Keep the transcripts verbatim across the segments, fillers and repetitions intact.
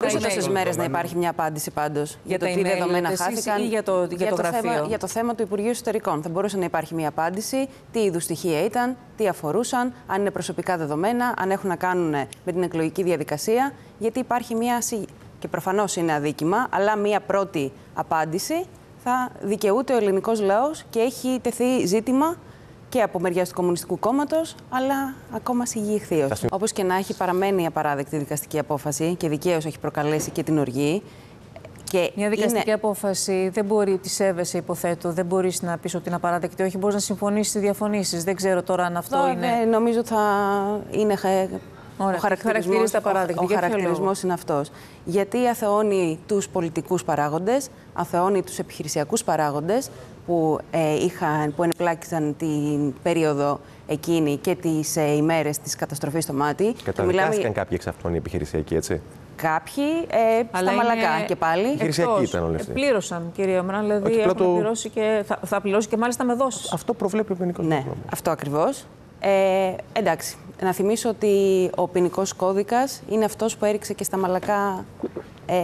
μπορούσε τόσες μέρες να υπάρχει μια απάντηση πάντως για, για το τι δεδομένα χάθηκαν. Ή για το, για για το, το γραφείο. θέμα, για το θέμα του Υπουργείου Εσωτερικών. Θα μπορούσε να υπάρχει μια απάντηση, τι είδους στοιχεία ήταν, τι αφορούσαν, αν είναι προσωπικά δεδομένα, αν έχουν να κάνουν με την εκλογική διαδικασία. Γιατί υπάρχει μια. Και προφανώς είναι αδίκημα, αλλά μια πρώτη απάντηση θα δικαιούται ο ελληνικός λαός και έχει τεθεί ζήτημα και από μεριάς του Κομμουνιστικού Κόμματος, αλλά ακόμα συγγυηχθείως. Όπως και να έχει, παραμένει απαράδεκτη δικαστική απόφαση και δικαίως έχει προκαλέσει και την οργή. Και μια δικαστική είναι... απόφαση δεν μπορεί, τη σέβεσαι, υποθέτω, δεν μπορείς να πεις ότι είναι απαράδεκτη, όχι, μπορείς να συμφωνήσεις ή διαφωνήσεις. Δεν ξέρω τώρα αν αυτό Δω, είναι. Νομίζω θα είναι. Ωραία, ο χαρακτηρισμός, ο, ο χαρακτηρισμός είναι αυτός. Γιατί αθεώνει τους πολιτικούς παράγοντες, αθεώνει τους επιχειρησιακούς παράγοντες που, ε, είχαν, που ενεπλάκησαν την περίοδο εκείνη και τις ε, ημέρες της καταστροφής στο Μάτι. Καταδικάστηκαν μιλάμε... κάποιοι εξ αυτών οι επιχειρησιακοί, έτσι. Κάποιοι ε, στα μαλακά και πάλι. Επιχειρησιακοί ήταν όλοι αυτοί. Πλήρωσαν, κυρία Μραν, δηλαδή έχουν πρώτο... πληρώσει και θα, θα πληρώσει και μάλιστα με δόσεις. Αυτό προβλέπει ο ποινικός ναι, νόμος. Αυτό ακριβώς. Ε, εντάξει, να θυμίσω ότι ο ποινικός κώδικας είναι αυτός που έριξε και στα μαλακά ε,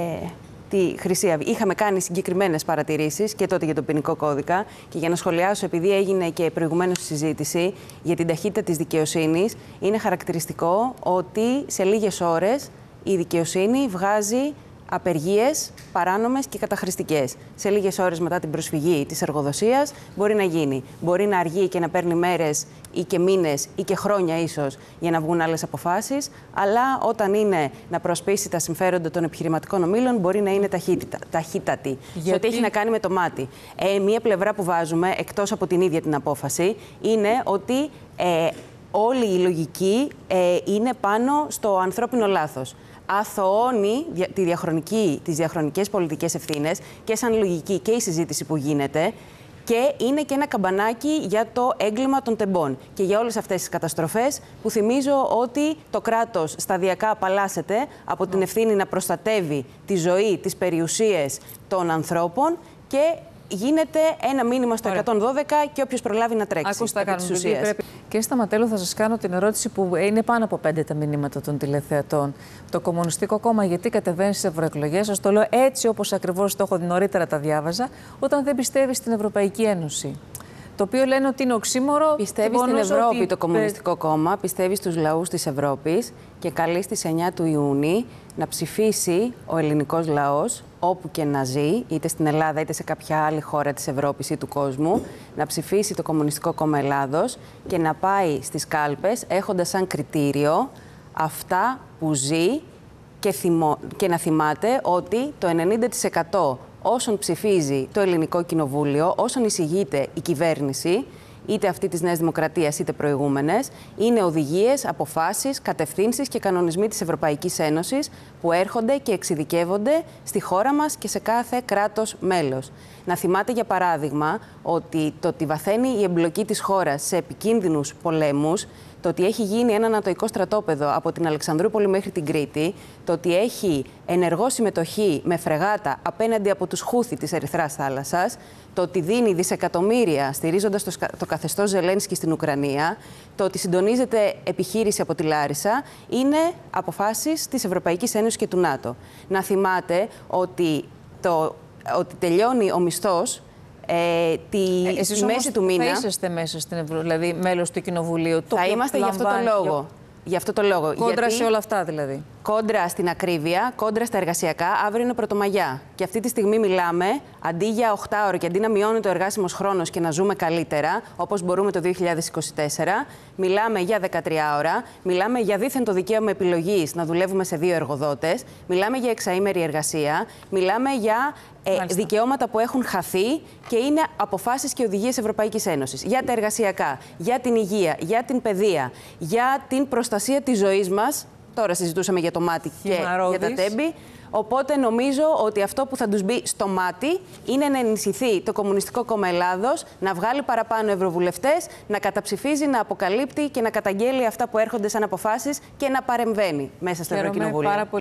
τη Χρυσή Αυγή. Είχαμε κάνει συγκεκριμένες παρατηρήσεις και τότε για τον ποινικό κώδικα και για να σχολιάσω, επειδή έγινε και προηγουμένως συζήτηση για την ταχύτητα της δικαιοσύνης, είναι χαρακτηριστικό ότι σε λίγες ώρες η δικαιοσύνη βγάζει απεργίες παράνομες και καταχρηστικές. Σε λίγες ώρες μετά την προσφυγή της εργοδοσίας μπορεί να γίνει. Μπορεί να αργεί και να παίρνει μέρες ή και μήνες ή και χρόνια ίσως για να βγουν άλλες αποφάσεις, αλλά όταν είναι να προσπίσει τα συμφέροντα των επιχειρηματικών ομίλων μπορεί να είναι ταχύτητα, ταχύτατη. Γιατί... Σε ό,τι έχει να κάνει με το μάτι. Ε, μία πλευρά που βάζουμε, εκτός από την ίδια την απόφαση, είναι ότι ε, όλη η λογική ε, είναι πάνω στο ανθρώπινο λάθος. Αθωώνει τη διαχρονική, τις διαχρονικές πολιτικές ευθύνες και σαν λογική και η συζήτηση που γίνεται και είναι και ένα καμπανάκι για το έγκλημα των τεμπών και για όλες αυτές τις καταστροφές που θυμίζω ότι το κράτος σταδιακά απαλλάσσεται από την ευθύνη να προστατεύει τη ζωή, τις περιουσίες των ανθρώπων και γίνεται ένα μήνυμα στο εκατόν δώδεκα και όποιος προλάβει να τρέξει. Άκουστα κάνουν πρέπει... Και Σταματέλο, θα σας κάνω την ερώτηση που είναι πάνω από πέντε τα μηνύματα των τηλεθεατών. Το Κομμουνιστικό Κόμμα γιατί κατεβαίνει στις ευρωεκλογές, σας το λέω έτσι όπως ακριβώς το έχω νωρίτερα τα διάβαζα, όταν δεν πιστεύει στην Ευρωπαϊκή Ένωση. Το οποίο λένε ότι είναι οξύμορο. Πιστεύει στην Ευρώπη ότι... το Κομμουνιστικό Κόμμα, πιστεύει στους λαούς της Ευρώπης και καλεί στις εννιά του Ιούνιου να ψηφίσει ο ελληνικός λαός, όπου και να ζει, είτε στην Ελλάδα είτε σε κάποια άλλη χώρα της Ευρώπης ή του κόσμου, να ψηφίσει το Κομμουνιστικό Κόμμα Ελλάδος και να πάει στις κάλπες έχοντας σαν κριτήριο αυτά που ζει και, θυμώ... και να θυμάται ότι το ενενήντα τοις εκατό όσων ψηφίζει το Ελληνικό Κοινοβούλιο, όσων εισηγείται η κυβέρνηση, είτε αυτή της Νέας Δημοκρατίας είτε προηγούμενες, είναι οδηγίες, αποφάσεις, κατευθύνσεις και κανονισμοί της Ευρωπαϊκής Ένωσης που έρχονται και εξειδικεύονται στη χώρα μας και σε κάθε κράτος μέλος. Να θυμάται, για παράδειγμα, ότι το ότι βαθαίνει η εμπλοκή της χώρας σε επικίνδυνους πολέμους, το ότι έχει γίνει ένα νατοϊκό στρατόπεδο από την Αλεξανδρούπολη μέχρι την Κρήτη, το ότι έχει ενεργό συμμετοχή με φρεγάτα απέναντι από τους Χούθι της Ερυθράς Θάλασσας, το ότι δίνει δισεκατομμύρια στηρίζοντας το, το καθεστώς Ζελένσκι στην Ουκρανία, το ότι συντονίζεται επιχείρηση από τη Λάρισα, είναι αποφάσεις της Ευρωπαϊκής Ένωσης και του ΝΑΤΟ. Να θυμάται ότι, το, ότι τελειώνει ο μισθός Ε, τη ε, εσείς μέση όμως του μήνα. Θα είσαστε μέσα στην Ευρω... δηλαδή μέλος του Κοινοβουλίου. Θα είμαστε γι' αυτό το λόγο. Γι' αυτό το λόγο. Κόντρα Γιατί... σε όλα αυτά, δηλαδή. Κόντρα στην ακρίβεια, κόντρα στα εργασιακά. Αύριο είναι Πρωτομαγιά. Και αυτή τη στιγμή μιλάμε, αντί για οκτώ ώρο και αντί να μειώνεται ο εργάσιμος χρόνος και να ζούμε καλύτερα, όπως μπορούμε το δύο χιλιάδες είκοσι τέσσερα, μιλάμε για δεκατρία ώρα, μιλάμε για δήθεν το δικαίωμα επιλογής να δουλεύουμε σε δύο εργοδότες, μιλάμε για εξαήμερη εργασία, μιλάμε για ε, δικαιώματα που έχουν χαθεί και είναι αποφάσεις και οδηγίες Ευρωπαϊκής Ένωσης. Για τα εργασιακά, για την υγεία, για την παιδεία, για την προστασία της ζωής μας. Τώρα συζητούσαμε για το μάτι και για τα τέμπη. Οπότε νομίζω ότι αυτό που θα τους μπει στο μάτι είναι να ενισχυθεί το Κομμουνιστικό Κόμμα Ελλάδος, να βγάλει παραπάνω ευρωβουλευτές, να καταψηφίζει, να αποκαλύπτει και να καταγγέλει αυτά που έρχονται σαν αποφάσεις και να παρεμβαίνει μέσα στο Ευρωκοινοβούλιο.